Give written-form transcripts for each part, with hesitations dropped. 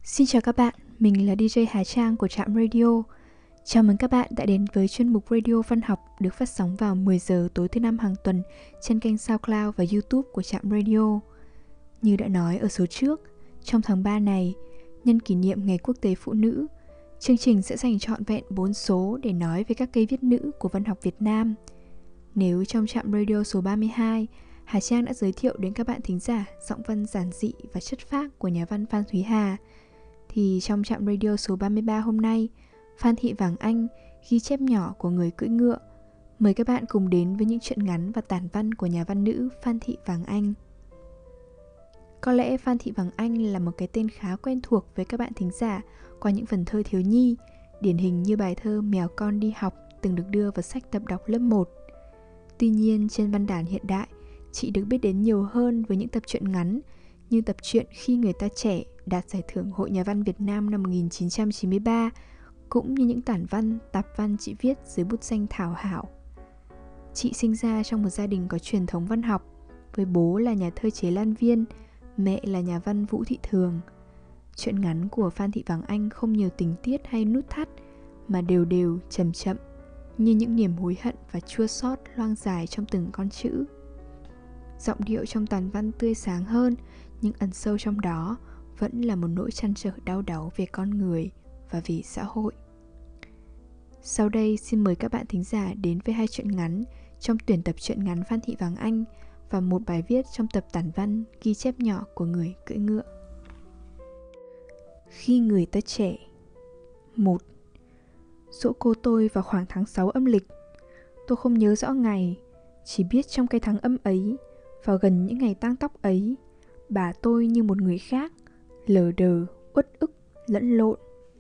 Xin chào các bạn, mình là DJ Hà Trang của Trạm Radio. Chào mừng các bạn đã đến với chuyên mục Radio Văn học được phát sóng vào 10 giờ tối thứ năm hàng tuần trên kênh SoundCloud và YouTube của Trạm Radio. Như đã nói ở số trước, trong tháng 3 này, nhân kỷ niệm Ngày Quốc tế Phụ nữ, chương trình sẽ dành trọn vẹn 4 số để nói về các cây viết nữ của văn học Việt Nam. Nếu trong Trạm Radio số 32, Hà Trang đã giới thiệu đến các bạn thính giả giọng văn giản dị và chất phác của nhà văn Phan Thúy Hà, thì trong Trạm Radio số 33 hôm nay, Phan Thị Vàng Anh, ghi chép nhỏ của người cưỡi ngựa, mời các bạn cùng đến với những truyện ngắn và tản văn của nhà văn nữ Phan Thị Vàng Anh. Có lẽ Phan Thị Vàng Anh là một cái tên khá quen thuộc với các bạn thính giả qua những vần thơ thiếu nhi, điển hình như bài thơ Mèo con đi học từng được đưa vào sách tập đọc lớp 1. Tuy nhiên, trên văn đàn hiện đại, chị được biết đến nhiều hơn với những tập truyện ngắn như tập truyện Khi người ta trẻ đạt giải thưởng Hội Nhà văn Việt Nam năm 1993, cũng như những tản văn, tạp văn chị viết dưới bút danh Thảo Hảo. Chị sinh ra trong một gia đình có truyền thống văn học, với bố là nhà thơ Chế Lan Viên, mẹ là nhà văn Vũ Thị Thường. Truyện ngắn của Phan Thị Vàng Anh không nhiều tình tiết hay nút thắt, mà đều đều, chậm chậm, như những niềm hối hận và chua xót loang dài trong từng con chữ. Giọng điệu trong tản văn tươi sáng hơn, nhưng ẩn sâu trong đó vẫn là một nỗi trăn trở đau đáu về con người và về xã hội. Sau đây xin mời các bạn thính giả đến với hai truyện ngắn trong tuyển tập truyện ngắn Phan Thị Vàng Anh và một bài viết trong tập tản văn ghi chép nhỏ của người cưỡi ngựa. Khi người ta trẻ. 1. Giỗ cô tôi vào khoảng tháng 6 âm lịch. Tôi không nhớ rõ ngày, chỉ biết trong cái tháng âm ấy, vào gần những ngày tang tóc ấy, bà tôi như một người khác, lờ đờ, uất ức, lẫn lộn.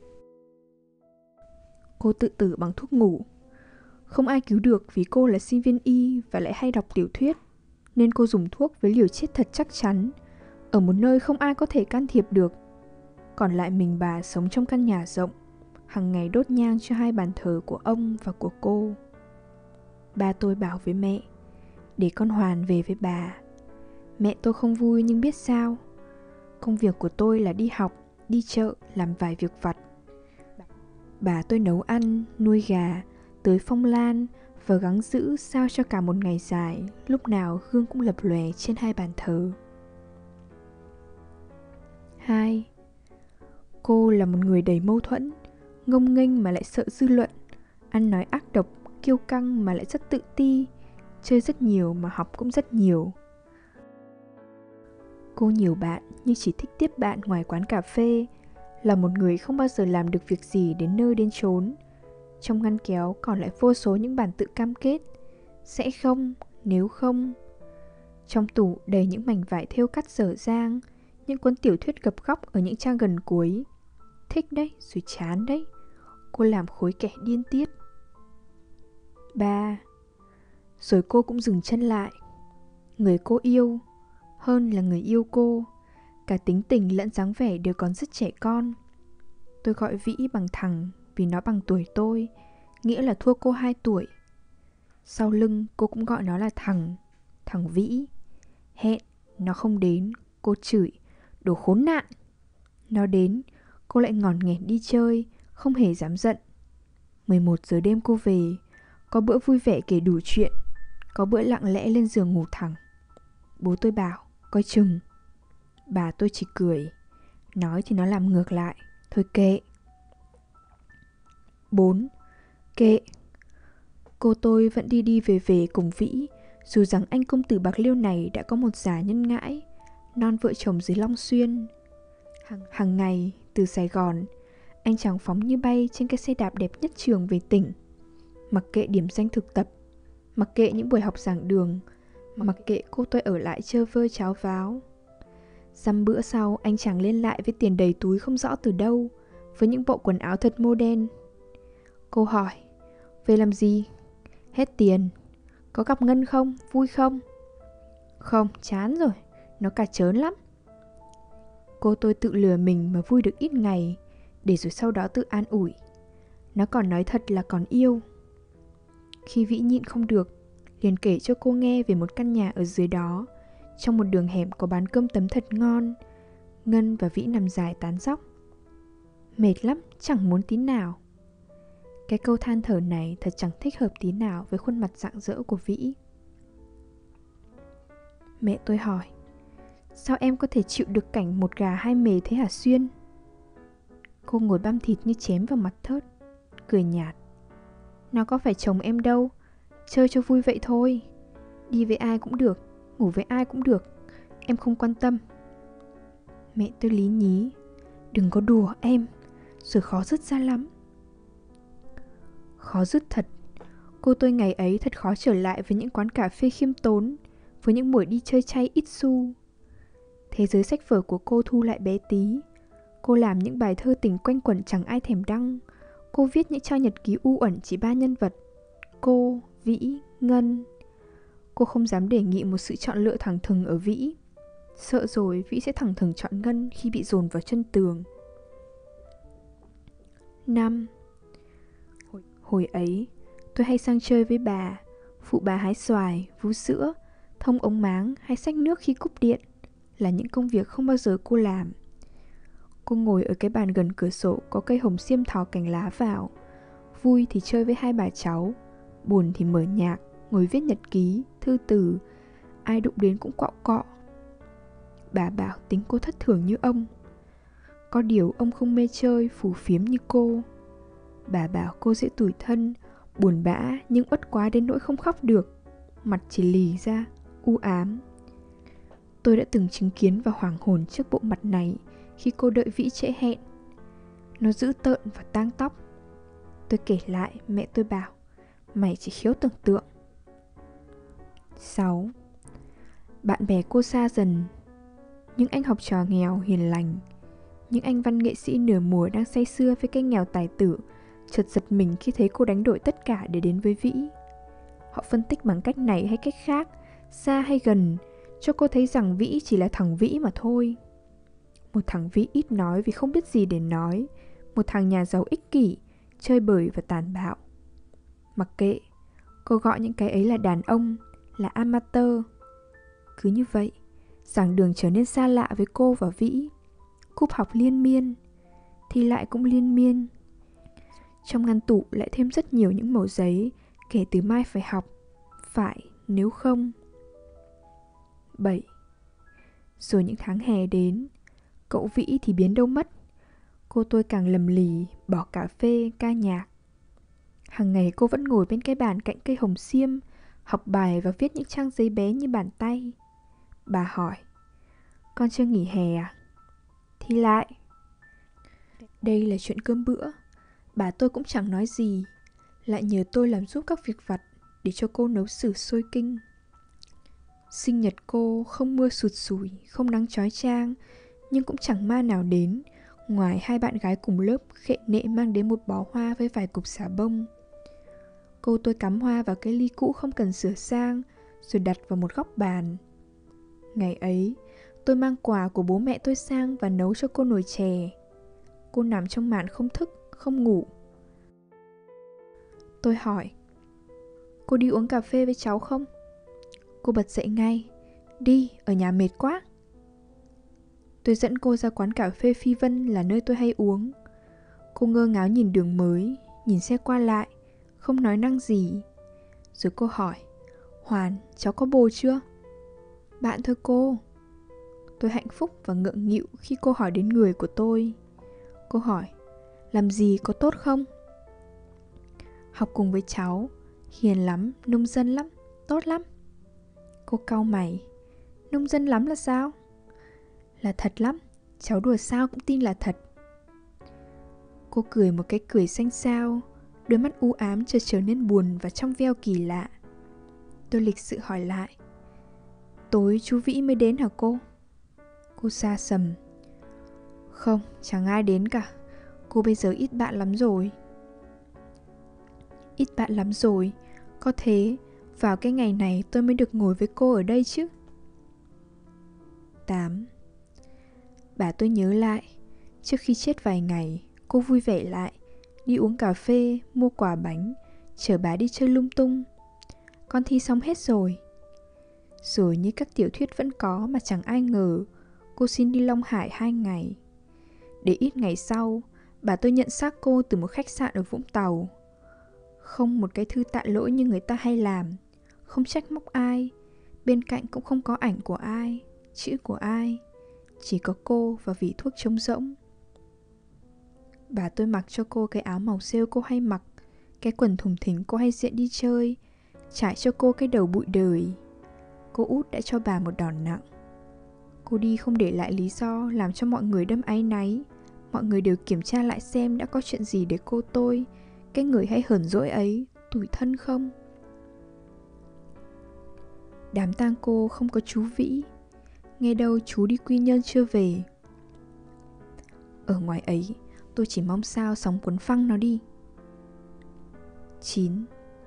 Cô tự tử bằng thuốc ngủ. Không ai cứu được vì cô là sinh viên y và lại hay đọc tiểu thuyết, nên cô dùng thuốc với liều chết thật chắc chắn, ở một nơi không ai có thể can thiệp được. Còn lại mình bà sống trong căn nhà rộng, hàng ngày đốt nhang cho hai bàn thờ của ông và của cô. Ba tôi bảo với mẹ, để con Hoàn về với bà. Mẹ tôi không vui nhưng biết sao. Công việc của tôi là đi học, đi chợ, làm vài việc vặt. Bà tôi nấu ăn, nuôi gà, tưới phong lan và gắng giữ sao cho cả một ngày dài, lúc nào hương cũng lập lòe trên hai bàn thờ. 2. Cô là một người đầy mâu thuẫn, ngông nghênh mà lại sợ dư luận, ăn nói ác độc, kiêu căng mà lại rất tự ti, chơi rất nhiều mà học cũng rất nhiều. Cô nhiều bạn nhưng chỉ thích tiếp bạn ngoài quán cà phê, là một người không bao giờ làm được việc gì đến nơi đến chốn. Trong ngăn kéo còn lại vô số những bản tự cam kết, sẽ không, nếu không. Trong tủ đầy những mảnh vải thêu cắt dở dang, những cuốn tiểu thuyết gập góc ở những trang gần cuối. Thích đấy, rồi chán đấy. Cô làm khối kẻ điên tiết. 3. Rồi cô cũng dừng chân lại. Người cô yêu, hơn là người yêu cô, cả tính tình lẫn dáng vẻ đều còn rất trẻ con. Tôi gọi Vĩ bằng thằng vì nó bằng tuổi tôi, nghĩa là thua cô 2 tuổi. Sau lưng cô cũng gọi nó là thằng Vĩ. Hẹn, nó không đến, cô chửi, đồ khốn nạn. Nó đến, cô lại ngòn nghẹn đi chơi, không hề dám giận. 11 giờ đêm cô về, có bữa vui vẻ kể đủ chuyện, có bữa lặng lẽ lên giường ngủ thẳng. Bố tôi bảo, coi chừng. Bà tôi chỉ cười, nói thì nó làm ngược lại, thôi kệ. 4. Kệ. Cô tôi vẫn đi đi về về cùng Vĩ, dù rằng anh công tử Bạc Liêu này đã có một già nhân ngãi, non vợ chồng dưới Long Xuyên. Hàng ngày, từ Sài Gòn, anh chàng phóng như bay trên cái xe đạp đẹp nhất trường về tỉnh. Mặc kệ điểm danh thực tập, mặc kệ những buổi học giảng đường, mặc kệ cô tôi ở lại chơ vơ cháo váo. Dăm bữa sau, anh chàng lên lại với tiền đầy túi không rõ từ đâu, với những bộ quần áo thật modern. Cô hỏi, về làm gì? Hết tiền. Có gặp Ngân không? Vui không? Không, chán rồi, nó cà chớn lắm. Cô tôi tự lừa mình mà vui được ít ngày, để rồi sau đó tự an ủi. Nó còn nói thật là còn yêu. Khi Vĩ nhịn không được, liền kể cho cô nghe về một căn nhà ở dưới đó, trong một đường hẻm có bán cơm tấm thật ngon. Ngân và Vĩ nằm dài tán dóc. Mệt lắm, chẳng muốn tí nào. Cái câu than thở này thật chẳng thích hợp tí nào với khuôn mặt rạng rỡ của Vĩ. Mẹ tôi hỏi, sao em có thể chịu được cảnh một gà hai mề thế hả Xuyên? Cô ngồi băm thịt như chém vào mặt Thớt, cười nhạt. Nó có phải chồng em đâu, chơi cho vui vậy thôi. Đi với ai cũng được, ngủ với ai cũng được, em không quan tâm. Mẹ tôi lý nhí, đừng có đùa em, rồi khó dứt ra lắm. Khó dứt thật. Cô tôi ngày ấy thật khó trở lại với những quán cà phê khiêm tốn, với những buổi đi chơi chay ít xu. Thế giới sách vở của cô thu lại bé tí. Cô làm những bài thơ tình quanh quẩn chẳng ai thèm đăng. Cô viết những trang nhật ký u uẩn chỉ 3 nhân vật: cô, Vĩ, Ngân. Cô không dám đề nghị một sự chọn lựa thẳng thừng ở Vĩ. Sợ rồi Vĩ sẽ thẳng thừng chọn Ngân khi bị dồn vào chân tường. 5. Hồi ấy, tôi hay sang chơi với bà, phụ bà hái xoài, vú sữa, thông ống máng hay xách nước khi cúp điện, là những công việc không bao giờ cô làm. Cô ngồi ở cái bàn gần cửa sổ có cây hồng xiêm thò cành lá vào. Vui thì chơi với hai bà cháu, buồn thì mở nhạc, ngồi viết nhật ký, thư từ. Ai đụng đến cũng quạo cọ. Bà bảo tính cô thất thường như ông. Có điều ông không mê chơi, phù phiếm như cô. Bà bảo cô dễ tủi thân, buồn bã nhưng uất quá đến nỗi không khóc được. Mặt chỉ lì ra, u ám. Tôi đã từng chứng kiến và hoảng hồn trước bộ mặt này khi cô đợi Vĩ trễ hẹn. Nó dữ tợn và tang tóc. Tôi kể lại, mẹ tôi bảo, mày chỉ khiếu tưởng tượng. 6. Bạn bè cô xa dần. Những anh học trò nghèo hiền lành, những anh văn nghệ sĩ nửa mùa đang say sưa với cái nghèo tài tử, chợt giật mình khi thấy cô đánh đổi tất cả để đến với Vĩ. Họ phân tích bằng cách này hay cách khác, xa hay gần, cho cô thấy rằng Vĩ chỉ là thằng Vĩ mà thôi. Một thằng Vĩ ít nói vì không biết gì để nói. Một thằng nhà giàu ích kỷ, chơi bời và tàn bạo. Mặc kệ, cô gọi những cái ấy là đàn ông, là amateur. Cứ như vậy, giảng đường trở nên xa lạ với cô và Vĩ. Cúp học liên miên, thi lại cũng liên miên. Trong ngăn tủ lại thêm rất nhiều những mẩu giấy, kể từ mai phải học, phải nếu không. 7. Rồi những tháng hè đến, cậu Vĩ thì biến đâu mất. Cô tôi càng lầm lì, bỏ cà phê, ca nhạc. Hàng ngày cô vẫn ngồi bên cái bàn cạnh cây hồng xiêm, học bài và viết những trang giấy bé như bàn tay. Bà hỏi, con chưa nghỉ hè à? Thi lại. Đây là chuyện cơm bữa. Bà tôi cũng chẳng nói gì, lại nhờ tôi làm giúp các việc vặt để cho cô nấu xử sôi kinh. Sinh nhật cô không mưa sụt sùi, không nắng chói chang, nhưng cũng chẳng ma nào đến, ngoài hai bạn gái cùng lớp khệ nệ mang đến một bó hoa với vài cục xà bông. Cô tôi cắm hoa vào cái ly cũ không cần sửa sang, rồi đặt vào một góc bàn. Ngày ấy, tôi mang quà của bố mẹ tôi sang và nấu cho cô nồi chè. Cô nằm trong màn không thức, không ngủ. Tôi hỏi, cô đi uống cà phê với cháu không? Cô bật dậy ngay, đi, ở nhà mệt quá. Tôi dẫn cô ra quán cà phê Phi Vân là nơi tôi hay uống. Cô ngơ ngáo nhìn đường mới, nhìn xe qua lại, không nói năng gì. Rồi cô hỏi, Hoàn, cháu có bồ chưa? Bạn thôi cô. Tôi hạnh phúc và ngượng nghịu khi cô hỏi đến người của tôi. Cô hỏi, làm gì có tốt không? Học cùng với cháu, hiền lắm, nông dân lắm, tốt lắm. Cô cau mày, nông dân lắm là sao? Là thật lắm, cháu đùa sao cũng tin là thật. Cô cười một cái cười xanh xao, đôi mắt u ám chợt trở nên buồn và trong veo kỳ lạ. Tôi lịch sự hỏi lại, tối chú Vĩ mới đến hả cô? Cô xa sầm, không, chẳng ai đến cả. Cô bây giờ ít bạn lắm rồi. Ít bạn lắm rồi, có thế vào cái ngày này tôi mới được ngồi với cô ở đây chứ. 8. Bà tôi nhớ lại, trước khi chết vài ngày, cô vui vẻ lại, đi uống cà phê, mua quà bánh, chở bà đi chơi lung tung. Con thi xong hết rồi. Rồi như các tiểu thuyết vẫn có mà chẳng ai ngờ, cô xin đi Long Hải 2 ngày. Để ít ngày sau, Bà tôi nhận xác cô từ một khách sạn ở Vũng Tàu. Không một cái thư tạ lỗi như người ta hay làm. Không trách móc ai. Bên cạnh cũng không có ảnh của ai, chữ của ai. Chỉ có cô và vỉ thuốc trống rỗng. Bà tôi mặc cho cô cái áo màu rêu cô hay mặc, cái quần thùng thình cô hay diện đi chơi, trải cho cô cái đầu bụi đời. Cô út đã cho bà một đòn nặng. Cô đi không để lại lý do, làm cho mọi người đâm áy náy. Mọi người đều kiểm tra lại xem đã có chuyện gì để cô tôi, cái người hay hờn dỗi ấy, tủi thân không. Đám tang cô không có chú Vĩ. Nghe đâu chú đi Quy Nhơn chưa về. Ở ngoài ấy, tôi chỉ mong sao sóng cuốn phăng nó đi. 9.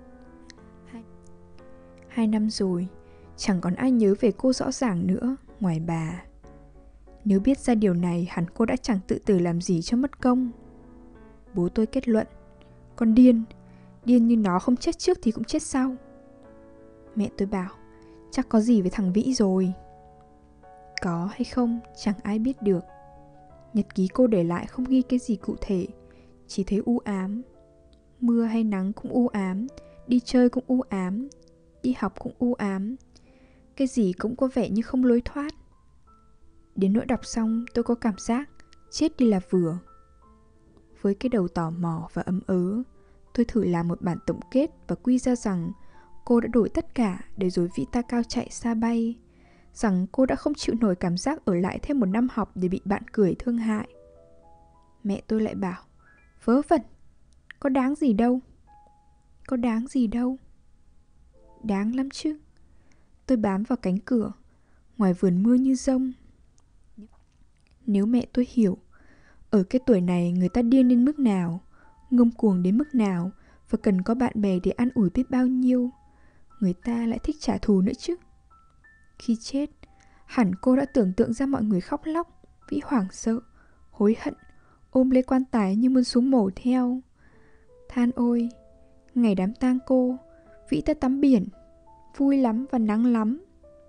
2 năm rồi, chẳng còn ai nhớ về cô rõ ràng nữa, ngoài bà. Nếu biết ra điều này, hẳn cô đã chẳng tự tử làm gì cho mất công. Bố tôi kết luận, con điên như nó, không chết trước thì cũng chết sau. Mẹ tôi bảo, chắc có gì với thằng Vĩ rồi. Có hay không, chẳng ai biết được. Nhật ký cô để lại không ghi cái gì cụ thể, chỉ thấy u ám. Mưa hay nắng cũng u ám, đi chơi cũng u ám, đi học cũng u ám. Cái gì cũng có vẻ như không lối thoát. Đến nỗi đọc xong tôi có cảm giác chết đi là vừa. Với cái đầu tò mò và ấm ớ, tôi thử làm một bản tổng kết và quy ra rằng cô đã đổi tất cả để rồi Vĩ ta cao chạy xa bay. Rằng cô đã không chịu nổi cảm giác ở lại thêm một năm học để bị bạn cười thương hại. Mẹ tôi lại bảo, vớ vẩn, có đáng gì đâu. Có đáng gì đâu. Đáng lắm chứ. Tôi bám vào cánh cửa, ngoài vườn mưa như dông. Nếu mẹ tôi hiểu, ở cái tuổi này người ta điên đến mức nào, ngông cuồng đến mức nào, và cần có bạn bè để an ủi biết bao nhiêu, người ta lại thích trả thù nữa chứ. Khi chết, hẳn cô đã tưởng tượng ra mọi người khóc lóc, Vĩ hoảng sợ, hối hận, ôm lấy quan tài như muốn xuống mổ theo. Than ôi, ngày đám tang cô, Vĩ ta tắm biển, vui lắm và nắng lắm.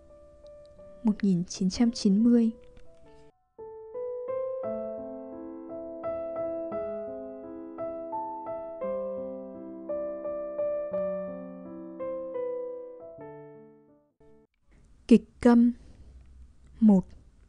1990. Kịch câm. 1.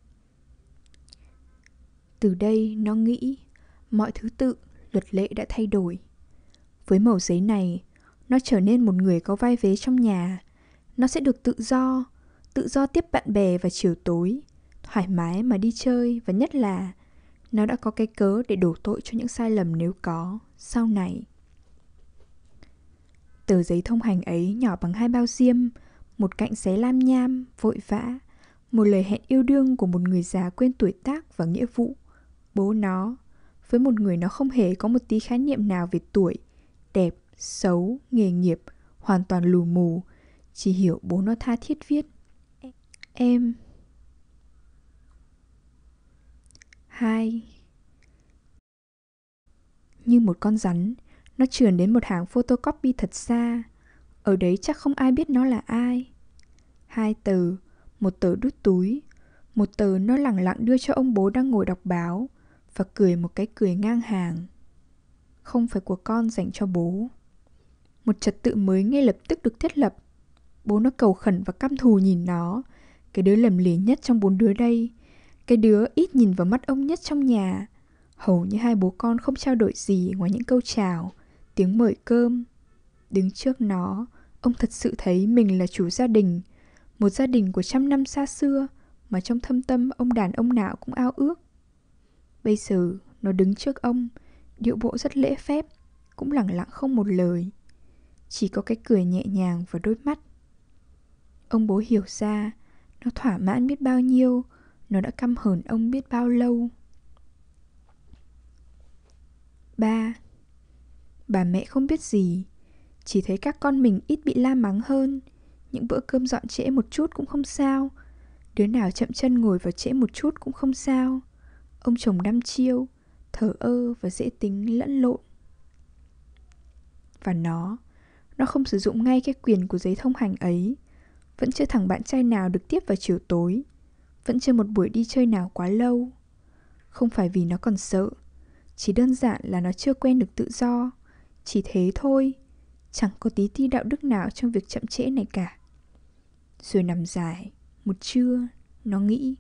Từ đây nó nghĩ mọi thứ tự, luật lệ đã thay đổi. Với mẩu giấy này, nó trở nên một người có vai vế trong nhà. Nó sẽ được tự do tiếp bạn bè vào chiều tối, thoải mái mà đi chơi, và nhất là nó đã có cái cớ để đổ tội cho những sai lầm nếu có sau này. Tờ giấy thông hành ấy nhỏ bằng 2 bao diêm, một cạnh giấy lam nham, vội vã, một lời hẹn yêu đương của một người già quên tuổi tác và nghĩa vụ. Bố nó, với một người nó không hề có một tí khái niệm nào về tuổi, đẹp, xấu, nghề nghiệp, hoàn toàn lù mù, chỉ hiểu bố nó tha thiết viết: Em. 2. Như một con rắn, nó trườn đến một hàng photocopy thật xa. Ở đấy chắc không ai biết nó là ai. 2 tờ, một tờ đút túi, một tờ nó lẳng lặng đưa cho ông bố đang ngồi đọc báo, và cười một cái cười ngang hàng. Không phải của con dành cho bố. Một trật tự mới ngay lập tức được thiết lập. Bố nó cầu khẩn và căm thù nhìn nó, cái đứa lầm lì nhất trong 4 đứa đây, cái đứa ít nhìn vào mắt ông nhất trong nhà. Hầu như hai bố con không trao đổi gì ngoài những câu chào, tiếng mời cơm. Đứng trước nó, ông thật sự thấy mình là chủ gia đình, một gia đình của 100 năm xa xưa mà trong thâm tâm ông đàn ông nào cũng ao ước. Bây giờ nó đứng trước ông, điệu bộ rất lễ phép, cũng lẳng lặng không một lời. Chỉ có cái cười nhẹ nhàng và đôi mắt. Ông bố hiểu ra, nó thỏa mãn biết bao nhiêu, nó đã căm hờn ông biết bao lâu. 3. Bà mẹ không biết gì, chỉ thấy các con mình ít bị la mắng hơn. Những bữa cơm dọn trễ một chút cũng không sao, đứa nào chậm chân ngồi vào trễ một chút cũng không sao. Ông chồng đăm chiêu, thờ ơ và dễ tính lẫn lộn. Và nó không sử dụng ngay cái quyền của giấy thông hành ấy. Vẫn chưa thằng bạn trai nào được tiếp vào chiều tối, vẫn chưa một buổi đi chơi nào quá lâu. Không phải vì nó còn sợ, Chỉ đơn giản là nó chưa quen được tự do. Chỉ thế thôi. Chẳng có tí ti đạo đức nào trong việc chậm trễ này cả. Rồi nằm dài một trưa, nó nghĩ,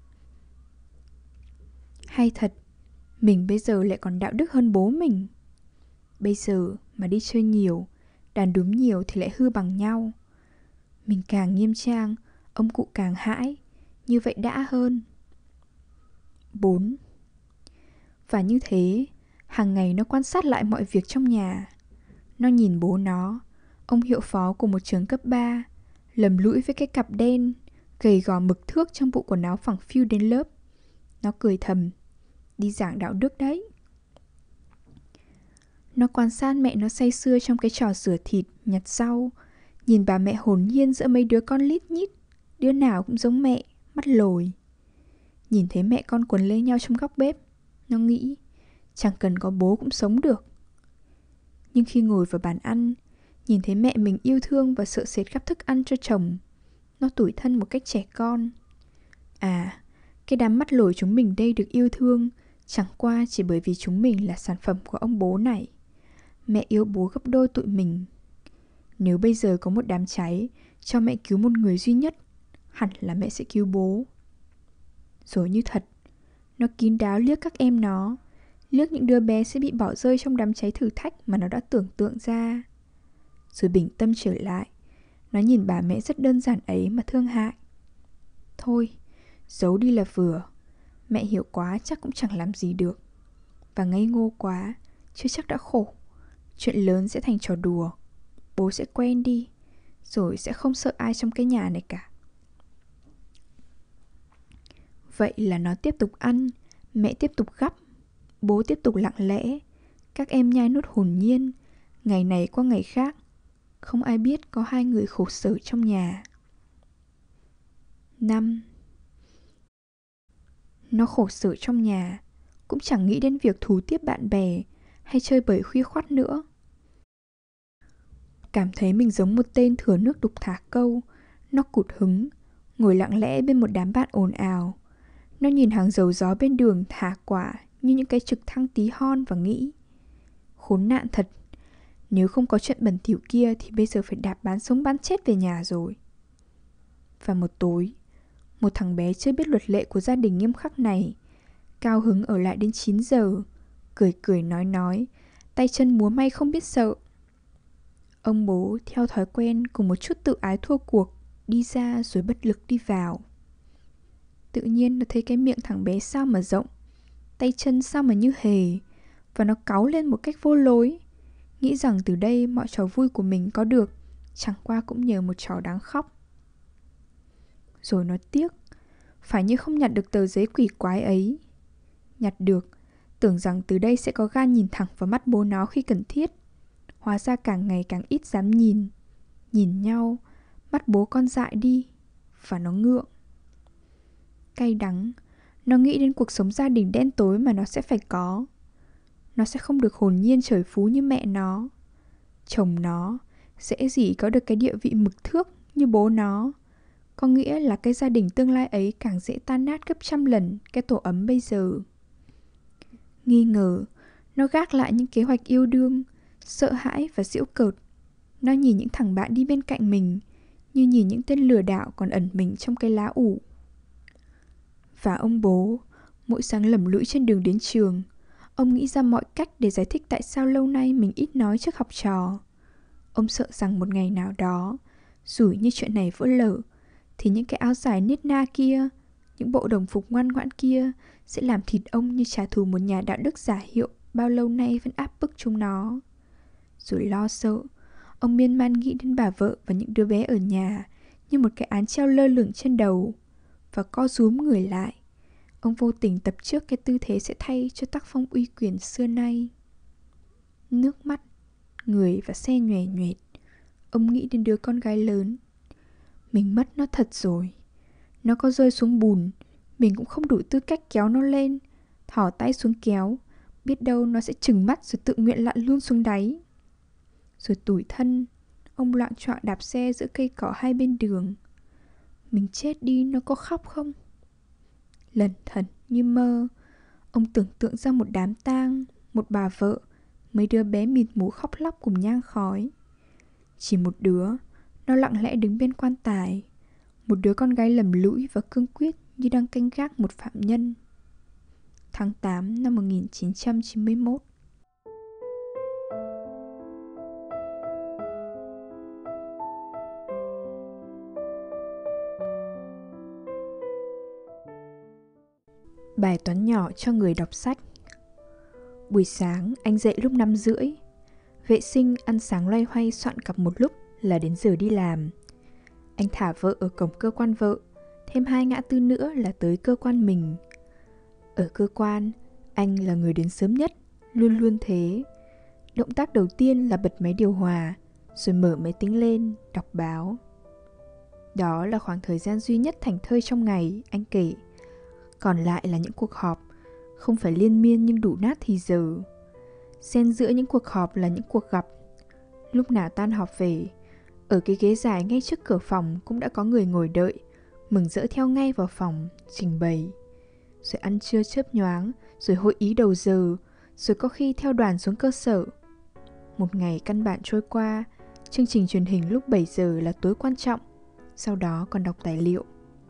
hay thật, mình bây giờ lại còn đạo đức hơn bố mình. Bây giờ mà đi chơi nhiều, đàn đúm nhiều thì lại hư bằng nhau. Mình càng nghiêm trang, ông cụ càng hãi. Như vậy đã hơn. 4. Và như thế, hàng ngày nó quan sát lại mọi việc trong nhà. Nó nhìn bố nó, ông hiệu phó của một trường cấp 3, lầm lũi với cái cặp đen, gầy gò mực thước trong bộ quần áo phẳng phiu đến lớp. Nó cười thầm, đi giảng đạo đức đấy. Nó quan sát mẹ nó say sưa trong cái trò rửa thịt, nhặt rau. Nhìn bà mẹ hồn nhiên giữa mấy đứa con lít nhít, đứa nào cũng giống mẹ, mắt lồi. Nhìn thấy mẹ con quấn lấy nhau trong góc bếp, nó nghĩ, chẳng cần có bố cũng sống được. Nhưng khi ngồi vào bàn ăn, nhìn thấy mẹ mình yêu thương và sợ sệt gắp thức ăn cho chồng, nó tủi thân một cách trẻ con. À, cái đám mắt lồi chúng mình đây được yêu thương chẳng qua chỉ bởi vì chúng mình là sản phẩm của ông bố này. Mẹ yêu bố gấp đôi tụi mình. Nếu bây giờ có một đám cháy cho mẹ cứu một người duy nhất, hẳn là mẹ sẽ cứu bố. Rồi như thật, nó kín đáo liếc các em nó, liếc những đứa bé sẽ bị bỏ rơi trong đám cháy thử thách mà nó đã tưởng tượng ra. Rồi bình tâm trở lại, nó nhìn bà mẹ rất đơn giản ấy mà thương hại. Thôi, giấu đi là vừa. Mẹ hiểu quá chắc cũng chẳng làm gì được. Và ngây ngô quá, chưa chắc đã khổ. Chuyện lớn sẽ thành trò đùa. Bố sẽ quen đi, rồi sẽ không sợ ai trong cái nhà này cả. Vậy là nó tiếp tục ăn, mẹ tiếp tục gắp, bố tiếp tục lặng lẽ. Các em nhai nuốt hồn nhiên, ngày này qua ngày khác. Không ai biết có hai người khổ sở trong nhà. 5. Nó khổ sở trong nhà, cũng chẳng nghĩ đến việc thú tiếp bạn bè hay chơi bời khuya khoắt nữa. Cảm thấy mình giống một tên thừa nước đục thả câu. Nó cụt hứng, ngồi lặng lẽ bên một đám bạn ồn ào. Nó nhìn hàng dầu gió bên đường thả quả như những cái trực thăng tí hon và nghĩ, khốn nạn thật, nếu không có chuyện bẩn thỉu kia thì bây giờ phải đạp bán sống bán chết về nhà rồi. Và một tối, một thằng bé chưa biết luật lệ của gia đình nghiêm khắc này, cao hứng ở lại đến 9 giờ, cười cười nói, tay chân múa may không biết sợ. Ông bố theo thói quen cùng một chút tự ái thua cuộc, đi ra rồi bất lực đi vào. Tự nhiên nó thấy cái miệng thằng bé sao mà rộng, tay chân sao mà như hề, và nó cáu lên một cách vô lối, nghĩ rằng từ đây mọi trò vui của mình có được chẳng qua cũng nhờ một trò đáng khóc. Rồi nó tiếc, phải như không nhặt được tờ giấy quỷ quái ấy. Nhặt được, tưởng rằng từ đây sẽ có gan nhìn thẳng vào mắt bố nó khi cần thiết. Hóa ra càng ngày càng ít dám nhìn. Nhìn nhau, mắt bố con dại đi, và nó ngượng. Cay đắng, nó nghĩ đến cuộc sống gia đình đen tối mà nó sẽ phải có. Nó sẽ không được hồn nhiên trời phú như mẹ nó. Chồng nó dễ gì có được cái địa vị mực thước như bố nó. Có nghĩa là cái gia đình tương lai ấy càng dễ tan nát gấp trăm lần cái tổ ấm bây giờ. Nghi ngờ, nó gác lại những kế hoạch yêu đương, sợ hãi và giễu cợt. Nó nhìn những thằng bạn đi bên cạnh mình như nhìn những tên lừa đảo còn ẩn mình trong cái lá ủ. Và ông bố, mỗi sáng lầm lũi trên đường đến trường, ông nghĩ ra mọi cách để giải thích tại sao lâu nay mình ít nói trước học trò. Ông sợ rằng một ngày nào đó, dù như chuyện này vỡ lở, thì những cái áo dài nết na kia, những bộ đồng phục ngoan ngoãn kia sẽ làm thịt ông như trả thù một nhà đạo đức giả hiệu bao lâu nay vẫn áp bức chúng nó. Rồi lo sợ, ông miên man nghĩ đến bà vợ và những đứa bé ở nhà như một cái án treo lơ lửng trên đầu. Và co rúm người lại, ông vô tình tập trước cái tư thế sẽ thay cho tác phong uy quyền xưa nay. Nước mắt, người và xe nhòe nhoẹt. Ông nghĩ đến đứa con gái lớn. Mình mất nó thật rồi. Nó có rơi xuống bùn, mình cũng không đủ tư cách kéo nó lên, thỏ tay xuống kéo. Biết đâu nó sẽ trừng mắt rồi tự nguyện lặn luôn xuống đáy. Rồi tủi thân, ông loạng choạng đạp xe giữa cây cỏ hai bên đường. Mình chết đi nó có khóc không? Lẩn thẩn như mơ, ông tưởng tượng ra một đám tang, một bà vợ, mấy đứa bé mịt mù khóc lóc cùng nhang khói. Chỉ một đứa, nó lặng lẽ đứng bên quan tài, một đứa con gái lầm lũi và cương quyết như đang canh gác một phạm nhân. Tháng 8 năm 1991. Bài toán nhỏ cho người đọc sách. Buổi sáng anh dậy lúc 5:30. Vệ sinh, ăn sáng loay hoay soạn cặp một lúc là đến giờ đi làm. Anh thả vợ ở cổng cơ quan vợ, thêm 2 ngã tư nữa là tới cơ quan mình. Ở cơ quan, anh là người đến sớm nhất, luôn luôn thế. Động tác đầu tiên là bật máy điều hòa, rồi mở máy tính lên, đọc báo. Đó là khoảng thời gian duy nhất thảnh thơi trong ngày, anh kể. Còn lại là những cuộc họp, không phải liên miên nhưng đủ nát thì giờ. Xen giữa những cuộc họp là những cuộc gặp. Lúc nào tan họp về, ở cái ghế dài ngay trước cửa phòng cũng đã có người ngồi đợi, mừng rỡ theo ngay vào phòng, trình bày. Rồi ăn trưa chớp nhoáng, rồi hội ý đầu giờ, rồi có khi theo đoàn xuống cơ sở. Một ngày căn bản trôi qua, chương trình truyền hình lúc 7 giờ là tối quan trọng, sau đó còn đọc tài liệu.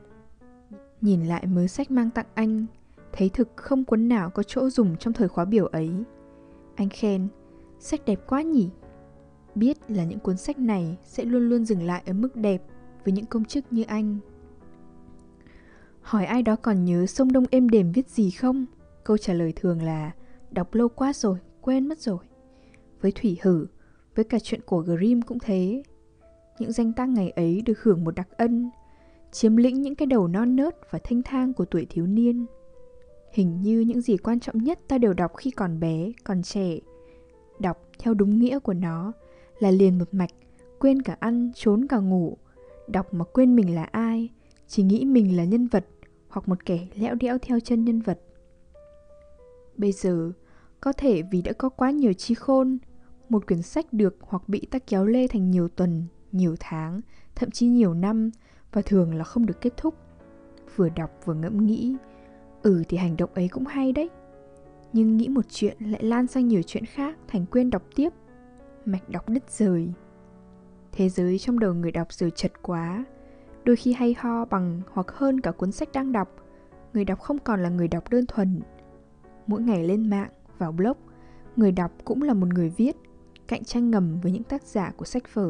Nhìn lại mớ sách mang tặng anh, thấy thực không cuốn nào có chỗ dùng trong thời khóa biểu ấy. Anh khen, sách đẹp quá nhỉ. Biết là những cuốn sách này sẽ luôn luôn dừng lại ở mức đẹp với những công chức như anh. Hỏi ai đó còn nhớ Sông Đông êm đềm viết gì không? Câu trả lời thường là đọc lâu quá rồi, quên mất rồi. Với Thủy Hử, với cả chuyện của Grimm cũng thế. Những danh tác ngày ấy được hưởng một đặc ân, chiếm lĩnh những cái đầu non nớt và thênh thang của tuổi thiếu niên. Hình như những gì quan trọng nhất ta đều đọc khi còn bé, còn trẻ. Đọc theo đúng nghĩa của nó là liền một mạch, quên cả ăn, trốn cả ngủ. Đọc mà quên mình là ai, chỉ nghĩ mình là nhân vật hoặc một kẻ lẽo đẽo theo chân nhân vật. Bây giờ, có thể vì đã có quá nhiều trí khôn, một quyển sách được hoặc bị ta kéo lê thành nhiều tuần, nhiều tháng, thậm chí nhiều năm, và thường là không được kết thúc. Vừa đọc vừa ngẫm nghĩ, thì hành động ấy cũng hay đấy. Nhưng nghĩ một chuyện lại lan sang nhiều chuyện khác, thành quên đọc tiếp. Mạch đọc đứt rời. Thế giới trong đầu người đọc giờ chật quá, đôi khi hay ho bằng hoặc hơn cả cuốn sách đang đọc. Người đọc không còn là người đọc đơn thuần. Mỗi ngày lên mạng, vào blog, người đọc cũng là một người viết, cạnh tranh ngầm với những tác giả của sách vở.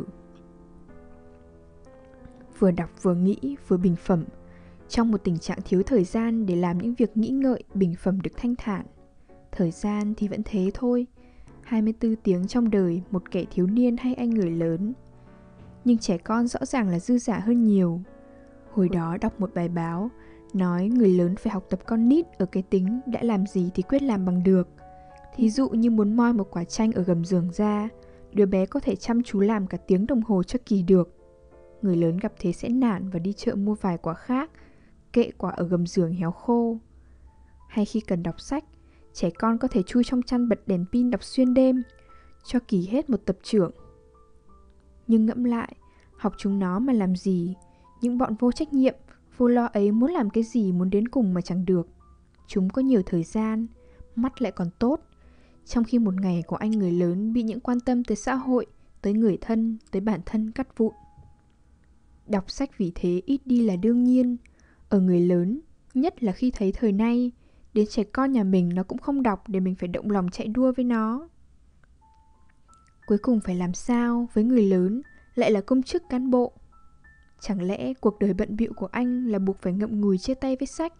Vừa đọc vừa nghĩ vừa bình phẩm, trong một tình trạng thiếu thời gian để làm những việc nghĩ ngợi, bình phẩm được thanh thản. Thời gian thì vẫn thế thôi, 24 tiếng trong đời một kẻ thiếu niên hay anh người lớn. Nhưng trẻ con rõ ràng là dư dả hơn nhiều. Hồi đó đọc một bài báo, nói người lớn phải học tập con nít ở cái tính đã làm gì thì quyết làm bằng được. Thí dụ như muốn moi một quả chanh ở gầm giường ra, đứa bé có thể chăm chú làm cả tiếng đồng hồ cho kỳ được. Người lớn gặp thế sẽ nản và đi chợ mua vài quả khác, kệ quả ở gầm giường héo khô. Hay khi cần đọc sách, trẻ con có thể chui trong chăn bật đèn pin đọc xuyên đêm, cho kỳ hết một tập trưởng. Nhưng ngẫm lại, học chúng nó mà làm gì? Những bọn vô trách nhiệm, vô lo ấy muốn làm cái gì muốn đến cùng mà chẳng được. Chúng có nhiều thời gian, mắt lại còn tốt. Trong khi một ngày của anh người lớn bị những quan tâm tới xã hội, tới người thân, tới bản thân cắt vụn. Đọc sách vì thế ít đi là đương nhiên. Ở người lớn, nhất là khi thấy thời nay, đến trẻ con nhà mình nó cũng không đọc để mình phải động lòng chạy đua với nó. Cuối cùng phải làm sao với người lớn lại là công chức cán bộ? Chẳng lẽ cuộc đời bận bịu của anh là buộc phải ngậm ngùi chia tay với sách?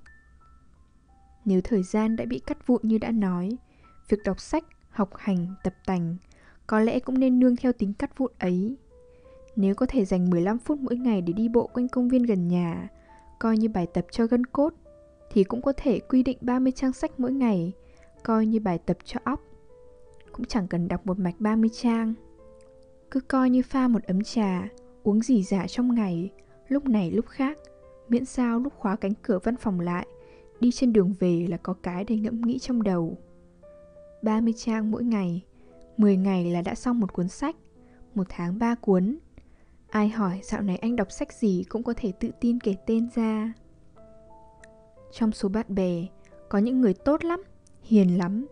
Nếu thời gian đã bị cắt vụn như đã nói, việc đọc sách, học hành, tập tành có lẽ cũng nên nương theo tính cắt vụn ấy. Nếu có thể dành 15 phút mỗi ngày để đi bộ quanh công viên gần nhà, coi như bài tập cho gân cốt, thì cũng có thể quy định 30 trang sách mỗi ngày, coi như bài tập cho óc. Cũng chẳng cần đọc một mạch 30 trang. Cứ coi như pha một ấm trà, uống rỉ rả trong ngày, lúc này lúc khác, miễn sao lúc khóa cánh cửa văn phòng lại, đi trên đường về là có cái để ngẫm nghĩ trong đầu. 30 trang mỗi ngày, 10 ngày là đã xong một cuốn sách, 1 tháng 3 cuốn. Ai hỏi dạo này anh đọc sách gì cũng có thể tự tin kể tên ra. Trong số bạn bè, có những người tốt lắm, hiền lắm,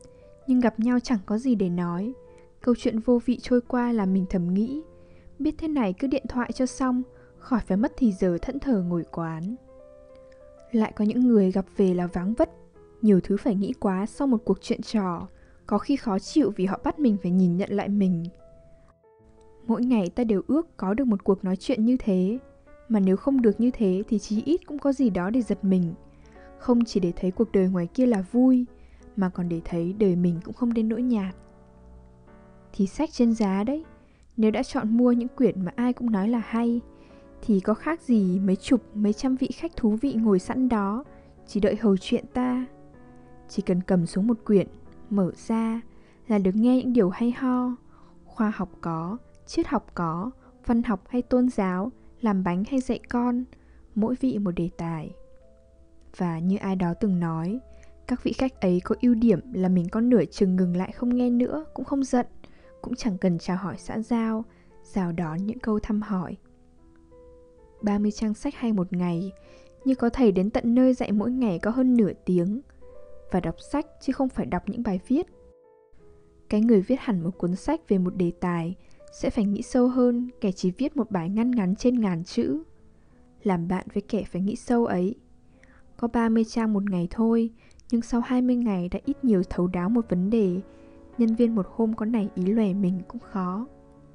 Nhưng gặp nhau chẳng có gì để nói. Câu chuyện vô vị trôi qua làm mình thầm nghĩ, biết thế này cứ điện thoại cho xong, khỏi phải mất thì giờ thẫn thờ ngồi quán. Lại có những người gặp về là váng vất, nhiều thứ phải nghĩ quá sau một cuộc chuyện trò, có khi khó chịu vì họ bắt mình phải nhìn nhận lại mình. Mỗi ngày ta đều ước có được một cuộc nói chuyện như thế, mà nếu không được như thế thì chí ít cũng có gì đó để giật mình. Không chỉ để thấy cuộc đời ngoài kia là vui, mà còn để thấy đời mình cũng không đến nỗi nhạt. Thì sách trên giá đấy, nếu đã chọn mua những quyển mà ai cũng nói là hay, thì có khác gì mấy chục mấy trăm vị khách thú vị ngồi sẵn đó, chỉ đợi hầu chuyện ta. Chỉ cần cầm xuống một quyển, mở ra là được nghe những điều hay ho. Khoa học có, triết học có, văn học hay tôn giáo, làm bánh hay dạy con, mỗi vị một đề tài. Và như ai đó từng nói, các vị khách ấy có ưu điểm là mình có nửa chừng ngừng lại không nghe nữa, cũng không giận, cũng chẳng cần chào hỏi xã giao, rào đón những câu thăm hỏi. 30 trang sách hay một ngày, như có thầy đến tận nơi dạy mỗi ngày có hơn nửa tiếng. Và đọc sách chứ không phải đọc những bài viết. Cái người viết hẳn một cuốn sách về một đề tài sẽ phải nghĩ sâu hơn kẻ chỉ viết một bài ngắn ngắn trên 1000 chữ. Làm bạn với kẻ phải nghĩ sâu ấy. Có 30 trang một ngày thôi, nhưng sau 20 ngày đã ít nhiều thấu đáo một vấn đề. Nhân viên một hôm có nảy ý lòe mình cũng khó.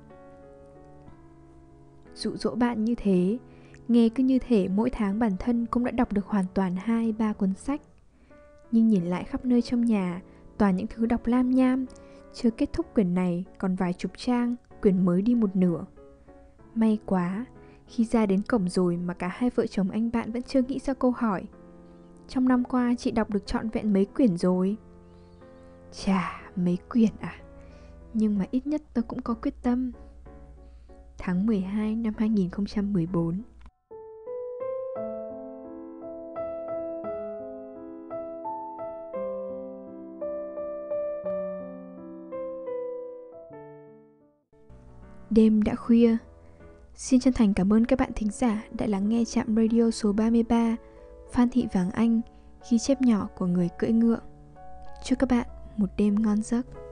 Dụ dỗ bạn như thế, nghe cứ như thể mỗi tháng bản thân cũng đã đọc được hoàn toàn 2-3 cuốn sách. Nhưng nhìn lại khắp nơi trong nhà, toàn những thứ đọc lam nham, chưa kết thúc quyển này còn vài chục trang, quyển mới đi một nửa. May quá, khi ra đến cổng rồi mà cả hai vợ chồng anh bạn vẫn chưa nghĩ ra câu hỏi: trong năm qua chị đọc được trọn vẹn mấy quyển rồi? Chà, mấy quyển à? Nhưng mà ít nhất tôi cũng có quyết tâm. Tháng 12 năm 2014. Đêm đã khuya. Xin chân thành cảm ơn các bạn thính giả đã lắng nghe trạm radio số 33 Phan Thị Vàng Anh, ghi chép nhỏ của người cưỡi ngựa. Chúc các bạn một đêm ngon giấc.